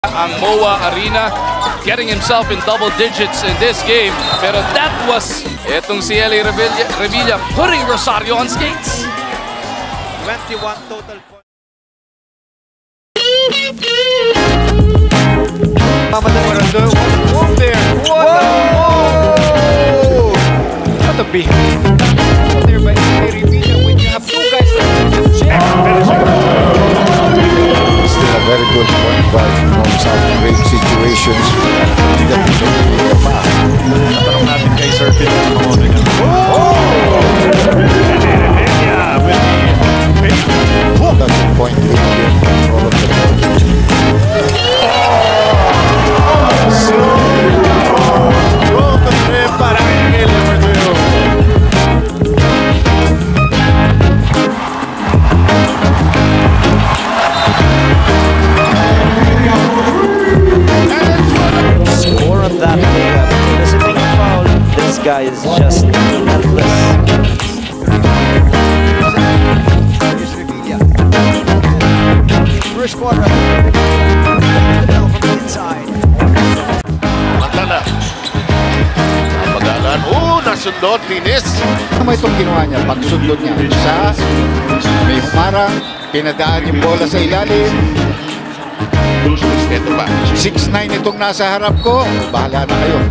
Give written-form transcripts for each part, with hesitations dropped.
Ang MOA Arena, getting himself in double digits in this game. Pero that was etong si Revilla putting Rosario on skates. 21 total points. Move there. Whoa! What a big there by Revilla when you have two guys that check. Still a very good point guard from some great situations. Natanong natin kay Sir Filipino. That's the point all of the Score on that layup. Doesn't make a foul. This guy is just relentless. First quarter. From the inside. Matala. Pagalan. Nasundot. Pinas. Ano itong ginawa niya? Pagsundot niya sa may humarang, pinadaan yung bola sa ilalim. Ito ba? 6'9" itong nasa harap ko. Bahala na kayo.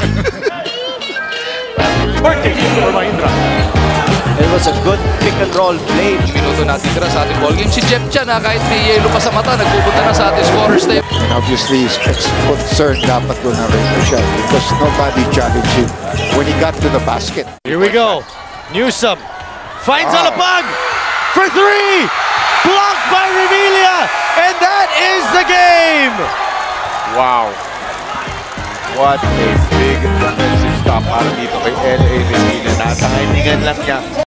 It was a good pick and roll play. Minuto natin tira sa ating ball game. Si Jeff Chan kahit may yelo pa sa mata, nagpupunta na sa ating scorer's table. And obviously, his concern dapat doon na rin siya because nobody challenged him when he got to the basket. Here we go. Newsom finds Alapag for three. Blocked by Revilla. And that is the game. Wow. What a big defensive stop para dito kay L.A. Revilla. Nasa hiningan lang niya.